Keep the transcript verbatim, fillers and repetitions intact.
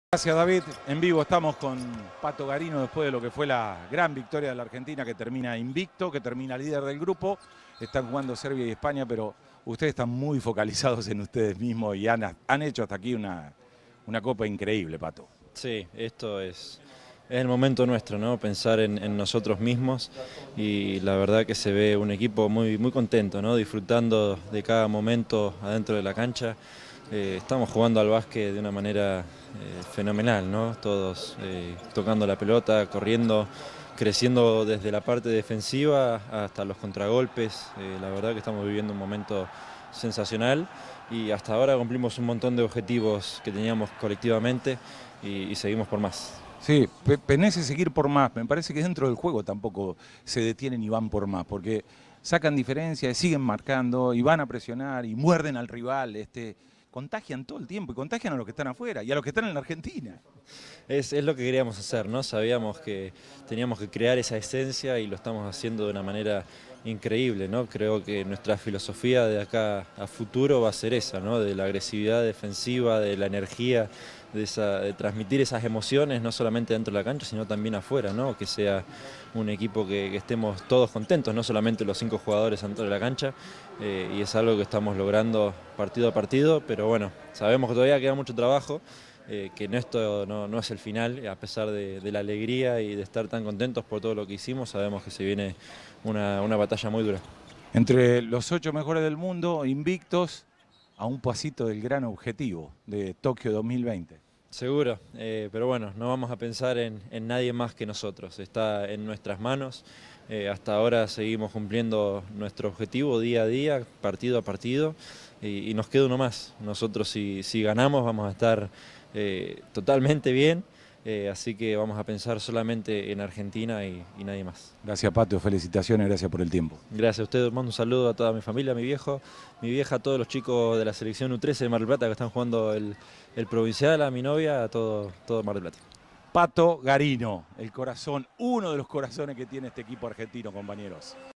Gracias, David. En vivo estamos con Pato Garino después de lo que fue la gran victoria de la Argentina, que termina invicto, que termina líder del grupo. Están jugando Serbia y España, pero ustedes están muy focalizados en ustedes mismos y han, han hecho hasta aquí una, una copa increíble, Pato. Sí, esto es, es el momento nuestro, ¿no? Pensar en, en nosotros mismos, y la verdad que se ve un equipo muy, muy contento, ¿no? Disfrutando de cada momento adentro de la cancha. Eh, estamos jugando al básquet de una manera eh, fenomenal, ¿no? Todos eh, tocando la pelota, corriendo, creciendo desde la parte defensiva hasta los contragolpes. Eh, la verdad que estamos viviendo un momento sensacional y hasta ahora cumplimos un montón de objetivos que teníamos colectivamente y, y seguimos por más. Sí, penece seguir por más. Me parece que dentro del juego tampoco se detienen y van por más, porque sacan diferencias, siguen marcando y van a presionar y muerden al rival. Este, contagian todo el tiempo y contagian a los que están afuera y a los que están en la Argentina. Es, es lo que queríamos hacer, ¿no? Sabíamos que teníamos que crear esa esencia y lo estamos haciendo de una manera increíble, ¿no? Creo que nuestra filosofía de acá a futuro va a ser esa, ¿no? De la agresividad defensiva, de la energía, de, esa, de transmitir esas emociones, no solamente dentro de la cancha, sino también afuera, ¿no? Que sea un equipo que, que estemos todos contentos, no solamente los cinco jugadores dentro de la cancha, eh, y es algo que estamos logrando partido a partido, pero bueno, sabemos que todavía queda mucho trabajo. Eh, que esto no, no es el final, a pesar de, de la alegría y de estar tan contentos por todo lo que hicimos, sabemos que se viene una, una batalla muy dura. Entre los ocho mejores del mundo, invictos, a un pasito del gran objetivo de Tokio dos mil veinte. Seguro, eh, pero bueno, no vamos a pensar en, en nadie más que nosotros, está en nuestras manos. Eh, hasta ahora seguimos cumpliendo nuestro objetivo día a día, partido a partido, y, y nos queda uno más. Nosotros si, si ganamos vamos a estar eh, totalmente bien, eh, así que vamos a pensar solamente en Argentina y, y nadie más. Gracias, Pato, felicitaciones, gracias por el tiempo. Gracias a ustedes, mando un saludo a toda mi familia, a mi viejo, mi vieja, a todos los chicos de la selección U trece de Mar del Plata que están jugando el, el provincial, a mi novia, a todo, todo Mar del Plata. Pato Garino, el corazón, uno de los corazones que tiene este equipo argentino, compañeros.